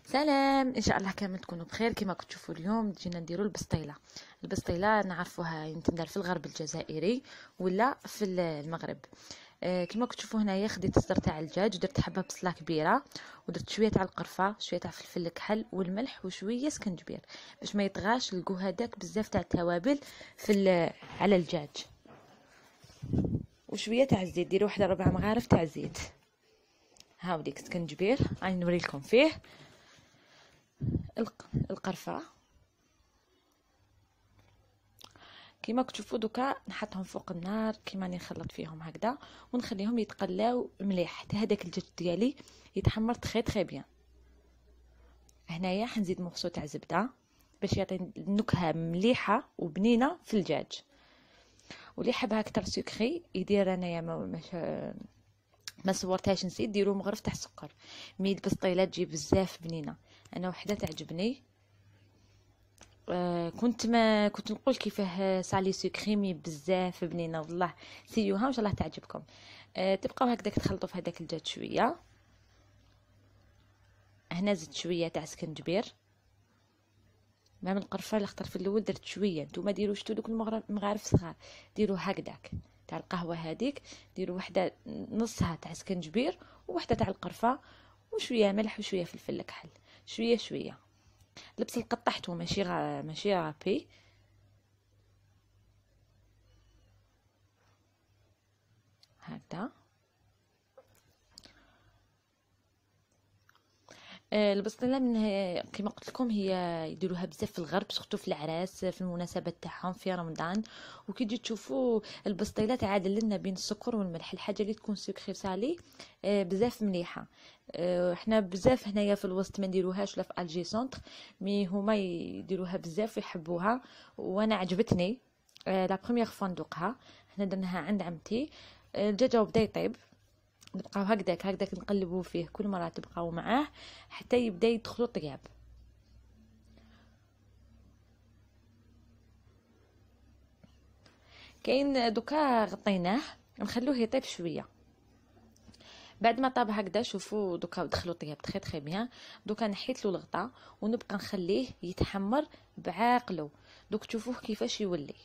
سلام، ان شاء الله كامل تكونوا بخير. كما كنتوا تشوفوا اليوم جينا نديروا البسطيله نعرفوها تندار في الغرب الجزائري ولا في المغرب. كما كنتوا تشوفوا هنايا خديت الصدر تاع الدجاج ودرت حبه بصله كبيره ودرت شويه تاع القرفه، شويه تاع فلفل الكحل والملح وشويه سكنجبير باش ما يطغاش لقوا هذاك بزاف تاع التوابل على الدجاج، وشويه تاع الزيت. ديروا واحده 4 مغارف تاع الزيت. هاوديك سكنجبير راني نوري لكم فيه القرفه. كيما كتشوفوا دوكا نحطهم فوق النار كيما راني نخلط فيهم هكذا ونخليهم يتقلاو مليح حتى هذاك الدجاج ديالي يتحمر تري بيان. هنايا حنزيد مغصو تاع زبده باش يعطي نكهه مليحه وبنينه في الدجاج. واللي حبها اكثر سكري يدير، انايا ما صورتهاش نسيت، ديروا مغرف تاع السكر. مي البسطيله تجي بزاف بنينه، انا وحده تعجبني. كنت نقول كيفاه سالي سكريمي بزاف بنينه والله. سيوها ان شاء الله تعجبكم. تبقاو هكذاك تخلطوا في هذاك الدجاج شويه. هنا زدت شويه تاع سكنجبير، ما من قرفه لخطر في الاول درت شويه. نتوما ديروا شتو دوك المغارف صغار، ديروا هكذاك تاع القهوه هذيك، ديروا وحده نصها تاع سكنجبير ووحده تاع القرفه وشويه ملح وشويه فلفل الكحل شويه شويه. البصل قطعته ماشي غابي. هكذا البسطيله من كما قلت لكم هي يديروها بزاف في الغرب، سورتو في العراس في المناسبات تاعهم في رمضان. وكي تجي تشوفوا البسطيله تعادل لنا بين السكر والملح، الحاجه اللي تكون سكري سالي بزاف مليحه. احنا بزاف هنايا في الوسط ما نديروهاش لا في الجي سونتر، مي هما يديروها بزاف ويحبوها وانا عجبتني. لا بروميير فوا ندوقها. احنا درناها عند عمتي. الدجاج بدا يطيب، نبقاو هكذاك نقلبوه فيه كل مره، تبقاو معاه حتى يبدا يدخلوا طياب. كاين دوكا غطيناه نخلوه يطيب شويه. بعد ما طاب هكذا شوفوا دوكا دخلوا طياب تري بيان. دوكا نحيت له الغطاء ونبقى نخليه يتحمر بعقله. دوك تشوفوه كيفاش يولي.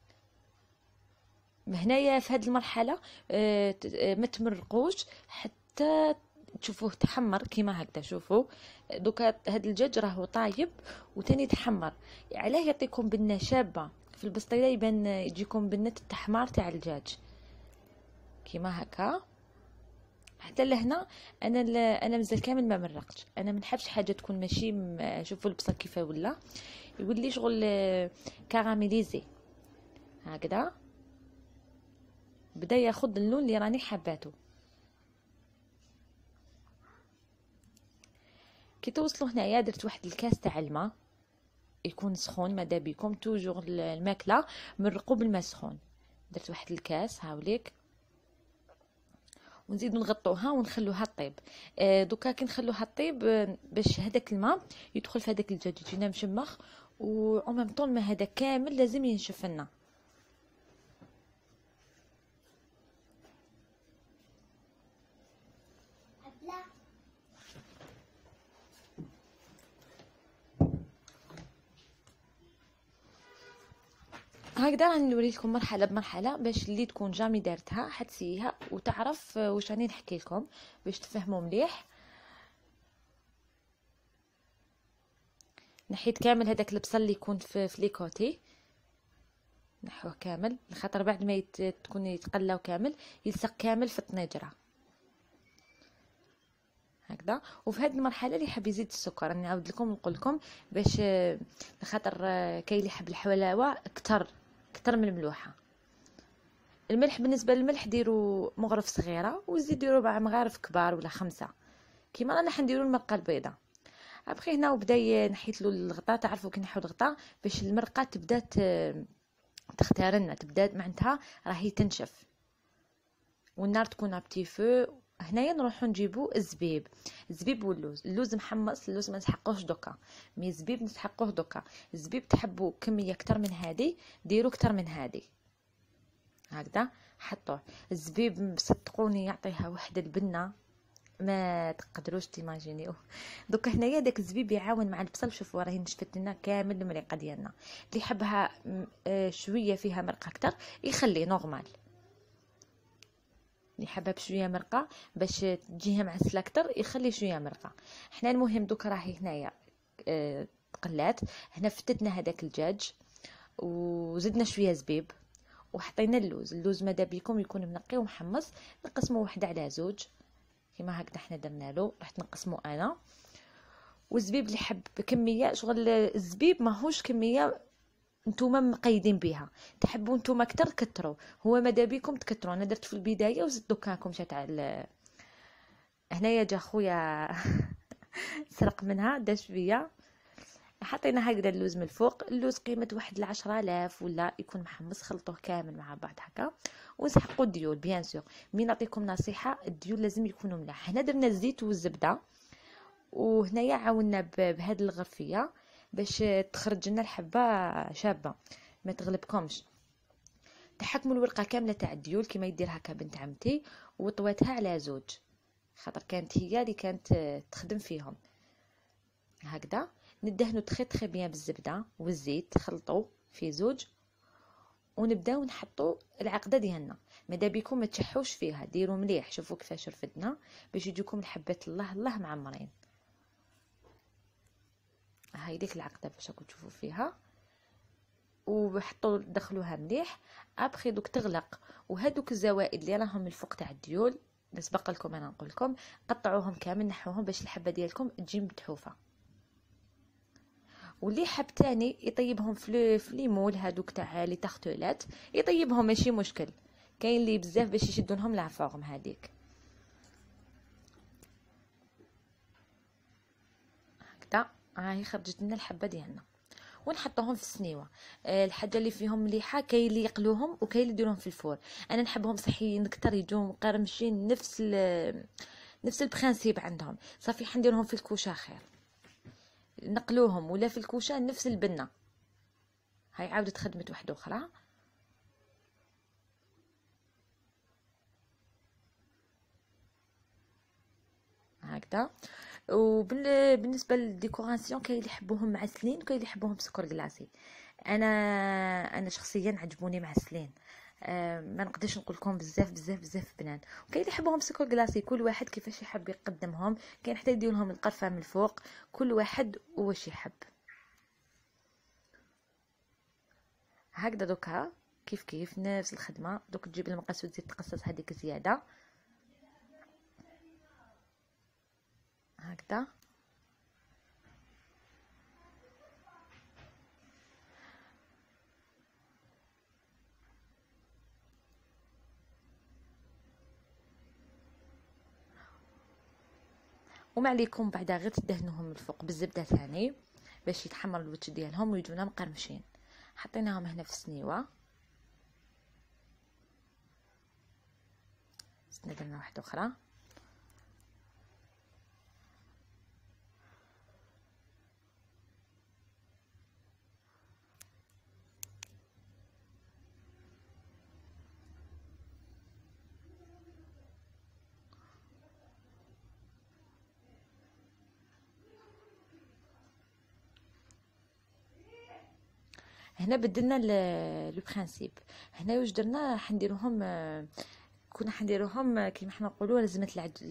هنايا في هذه المرحله ما تمرقوش حتى تشوفوه تحمر كيما هكذا. شوفوا دوكا هذا الدجاج راهو طايب وتاني تحمر. علاه يعطيكم بنه شابه في البسطيله، يبان يجيكم بنه التحمار تاع الدجاج كيما هكا. حتى لهنا انا مازال كامل ما مرقتش. انا ما نحبش حاجه تكون ماشي شوفوا البصل كيفاه ولا يولي شغل كاراميليزي هكذا، بدا ياخذ اللون اللي راني حباته. كي توصلوا هنايا درت واحد الكاس تاع الماء يكون سخون، ماذا بيكم توجور الماكله مرقوا بالماء سخون. درت واحد الكاس هاوليك ونزيدو نغطوها ونخلوها طيب. دوكا كي نخلوها طيب باش هذاك الماء يدخل في هذاك الدجاج يجينا مشمخ، و ميم طون ما هذا كامل لازم ينشف لنا. هكذا راني نوري لكم مرحله بمرحله باش اللي تكون جامي دارتها حتسيها وتعرف واش راني نحكي لكم باش تفهموا مليح. نحيت كامل هذاك البصل اللي يكون في لي كوتي، نحوه كامل لخاطر بعد ما تكون يتقلاو كامل يلصق كامل في الطنجره هكذا. وفي هذه المرحله اللي حاب يزيد السكر راني نعاود لكم نقول لكم باش لخاطر كاين اللي يحب الحلاوه اكثر من الملوحه. الملح بالنسبه للملح ديروا مغرف صغيره وزيد ديروا 4 مغارف كبار ولا 5 كيما رانا حنديروا المرقه البيضاء. ابخي هنا وبدا نحيت له الغطاء. تعرفوا كي نحيو الغطاء باش المرقه تبدا تختارنا، تبدا معناتها راهي تنشف والنار تكون ابتي فو. هنايا نروحو نجيبو الزبيب واللوز. اللوز محمص، اللوز ما نسحقوش دوكا، مي الزبيب نسحقوه دوكا. الزبيب تحبوا كميه اكثر من هذه ديروا اكثر من هذه هكذا حطوه. الزبيب صدقوني يعطيها وحده البنه ما تقدروش تيماجينيو. دوكا هنايا داك الزبيب يعاون مع البصل. شوفوا راهي نشفت لنا كامل المريقه ديالنا. اللي يحبها شويه فيها مرقه اكثر يخليه نورمال، اللي حابه بشويه مرقه باش تجيها معسله اكثر يخلي شويه مرقه. حنا المهم دوكا راهي هنايا تقلات. هنا فتتنا هذاك الدجاج وزدنا شويه زبيب وحطينا اللوز ماذا بيكم يكون منقي ومحمص. نقسمو وحده على زوج كيما هكذا حنا درنا له، راح نقسمو انا. والزبيب اللي حب كميه شغل الزبيب ماهوش كميه نتوما مقيدين بها، تحبوا نتوما اكثر كثروا، هو ماذا بيكم تكثروا. انا درت في البدايه وزدت دوكاكم تاع هنايا جا خويا سرق منها دا شويه. حطينا هكذا اللوز من الفوق. اللوز قيمه واحد 10,000 ولا يكون محمص. خلطوه كامل مع بعض هكا ونسحقوا الديول. بيان سور مين نعطيكم نصيحه، الديول لازم يكونوا ملاح. هنا درنا الزيت والزبده وهنايا عاونا بهذه الغرفيه باش تخرج لنا الحبه شابه ما تغلبكمش. تحكموا الورقه كامله تاع الديول كما يدير هكا بنت عمتي وطويتها على زوج، خاطر كانت هي اللي كانت تخدم فيهم هكذا. ندهنوا تخي بيان بالزبده والزيت، خلطوا في زوج ونبداو نحطوا العقده ديالنا. ماذا بيكم ما تشحوش فيها، ديروا مليح. شوفوا كيفاش رفدنا باش يجيكم الحبات الله معمرين. هاي ديك العقده باش راكم تشوفوا فيها وحطوا دخلوها مليح. ابخي دوك تغلق وهذوك الزوائد اللي راهم الفوق تاع الديول نسبق لكم انا نقول لكم قطعوهم كامل نحوهم باش الحبه ديالكم تجي متحوفه. واللي حاب تاني يطيبهم في ليمول هذوك تاع لي تارتولات يطيبهم ماشي مشكل. كاين اللي بزاف باش يشدوا لهم لا فورم هذيك هكذا. هاي خرجت لنا الحبه ديالنا ونحطوهم في السنيوه. الحاجه اللي فيهم مليحه كاين اللي يقلوهم وكاين اللي يديروهم في الفور. انا نحبهم صحيين اكثر يجوا مقرمشين نفس البرانسيب عندهم. صافي حنديرهم في الكوشه خير، نقلوهم ولا في الكوشه نفس البنه. هاي عاودت خدمت واحده اخرى هكذا. وبالنسبه للديكوراسيون كاين اللي يحبوهم معسلين وكاين اللي يحبوهم بسكر كلاصي. انا شخصيا عجبوني معسلين. ما نقدرش نقول لكم بزاف بنان. وكاين اللي يحبوهم سكر كلاصي، كل واحد كيفاش يحب يقدمهم. كاين حتى يدير لهم القرفه من الفوق، كل واحد واش يحب هكذا. دوكا كيف نفس الخدمه. دوك تجيب المقص وتزيد تقصص هذيك زياده هكذا. وما عليكم بعدا غير تدهنوهم من الفوق بالزبده ثاني باش يتحمر الوجه ديالهم ويجونا مقرمشين. حطيناهم هنا في السنيوه. درنا واحده اخرى هنا. بدلنا لو برينسيپ. هنا واش درنا حنديروهم كنا حنديروهم كيما حنا نقولوا رزمه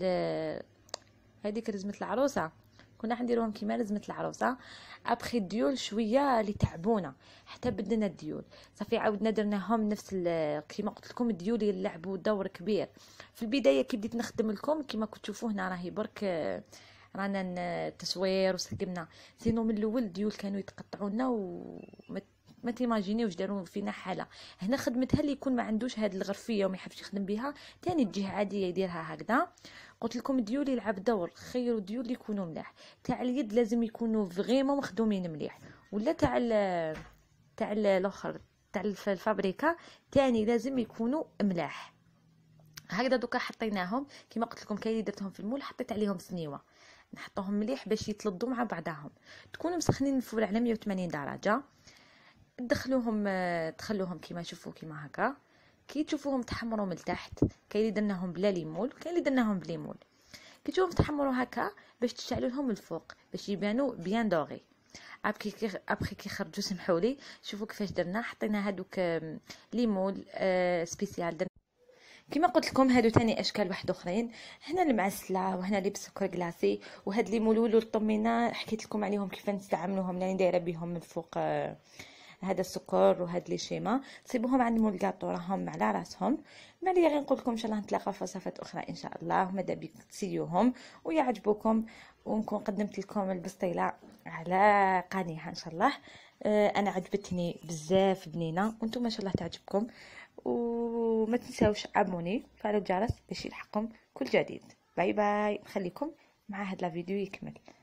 هذيك رزمه العروسه. كنا حنديروهم كيما رزمه العروسه. ابخي الديول شويه اللي تعبونا حتى بدلنا الديول. صافي عاودنا درناهم نفس كيما قلت لكم الديول يلعبوا دور كبير في البدايه. كي بديت نخدم لكم كيما كنت تشوفوا هنا راهي برك رانا التصوير وسقمنا. سينو من الاول الديول كانوا يتقطعوا لنا ما تيماجينيوش داروا فينا حاله. هنا خدمتها اللي يكون ما عندوش هذه الغرفيه وما يحبش يخدم بها تاني تجيه عاديه يديرها هكذا. قلت لكم الديول يلعب دور. خيروا الديول اللي يكونوا ملاح. تاع اليد لازم يكونوا فريمون مخدومين مليح، ولا تاع الاخر تاع الفابريكا تاني لازم يكونوا ملاح هكذا. دوكا حطيناهم كيما قلت لكم. كاين اللي درتهم في المول حطيت عليهم سنيوه نحطوهم مليح باش يتلضوا مع بعضهم. تكونوا مسخنين الفول على 180 درجه. تخلوهم كيما شوفوا كيما هكا. كي تشوفوهم تحمروا من تحت كاين اللي درناهم بلا ليمول وكاين اللي درناهم بليمول. كي تشوفهم تحمروا هكا باش تشعلوا لهم الفوق باش يبانوا بيان دوغي. ابخي كي خرجوا سمحولي شوفوا كيفاش درنا، حطينا هادوك ليمون سبيسيال. كما قلت لكم هادو تاني اشكال واحد اخرين، هنا المعسله وهنا اللي بالسكر كلاصي، وهاد لي مولول والطمينه حكيت لكم عليهم كيف نستعملوهم، راني دايره بهم من فوق هذا السكر وهاد لي شيما. تصيبوهم عند مول الكاطو راهم على راسهم. ما لي غير نقول لكم ان شاء الله نتلاقاو في وصفات اخرى ان شاء الله، وماذا بك تسيوهم ويعجبوكم، ونكون قدمت لكم البسطيله على قنيها ان شاء الله. انا عجبتني بزاف بنينه، وانتم ان شاء الله تعجبكم. وما تنساوش ابوني وفعلوا الجرس باش يلحقكم كل جديد. باي باي، نخليكم مع هذا الفيديو يكمل.